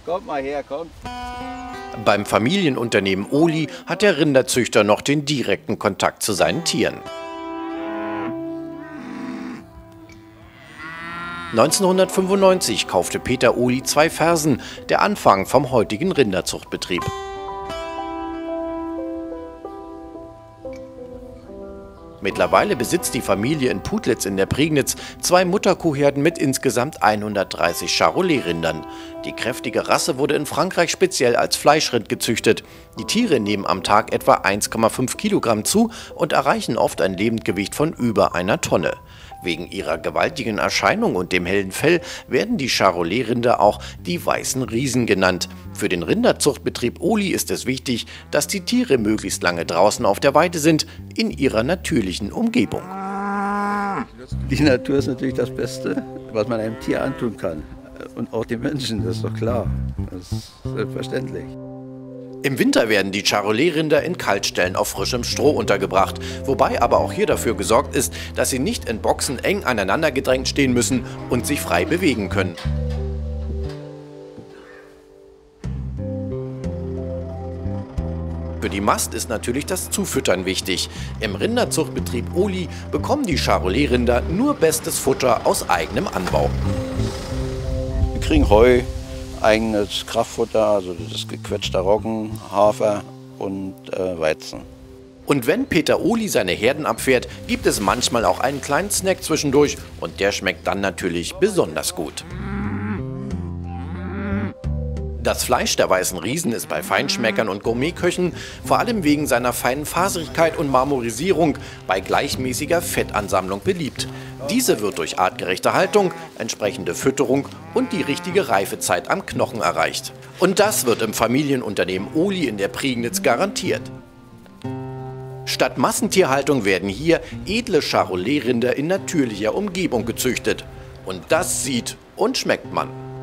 Kommt mal her, kommt. Beim Familienunternehmen Oli hat der Rinderzüchter noch den direkten Kontakt zu seinen Tieren. 1995 kaufte Peter Oli 2 Fersen, der Anfang vom heutigen Rinderzuchtbetrieb. Mittlerweile besitzt die Familie in Putlitz in der Prignitz 2 Mutterkuhherden mit insgesamt 130 Charolais-Rindern. Die kräftige Rasse wurde in Frankreich speziell als Fleischrind gezüchtet. Die Tiere nehmen am Tag etwa 1,5 Kilogramm zu und erreichen oft ein Lebendgewicht von über einer Tonne. Wegen ihrer gewaltigen Erscheinung und dem hellen Fell werden die Charolais-Rinder auch die weißen Riesen genannt. Für den Rinderzuchtbetrieb Oli ist es wichtig, dass die Tiere möglichst lange draußen auf der Weide sind, in ihrer natürlichen Umgebung. Die Natur ist natürlich das Beste, was man einem Tier antun kann. Und auch den Menschen, das ist doch klar. Das ist selbstverständlich. Im Winter werden die Charolais-Rinder in Kaltstellen auf frischem Stroh untergebracht, wobei aber auch hier dafür gesorgt ist, dass sie nicht in Boxen eng aneinander gedrängt stehen müssen und sich frei bewegen können. Für die Mast ist natürlich das Zufüttern wichtig. Im Rinderzuchtbetrieb Oli bekommen die Charolais-Rinder nur bestes Futter aus eigenem Anbau. Wir kriegen Heu, eigenes Kraftfutter, also das ist gequetschter Roggen, Hafer und Weizen. Und wenn Peter Oli seine Herden abfährt, gibt es manchmal auch einen kleinen Snack zwischendurch und der schmeckt dann natürlich besonders gut. Das Fleisch der weißen Riesen ist bei Feinschmeckern und Gourmetköchen vor allem wegen seiner feinen Faserigkeit und Marmorisierung bei gleichmäßiger Fettansammlung beliebt. Diese wird durch artgerechte Haltung, entsprechende Fütterung und die richtige Reifezeit am Knochen erreicht. Und das wird im Familienunternehmen Oli in der Prignitz garantiert. Statt Massentierhaltung werden hier edle Charolais-Rinder in natürlicher Umgebung gezüchtet. Und das sieht und schmeckt man.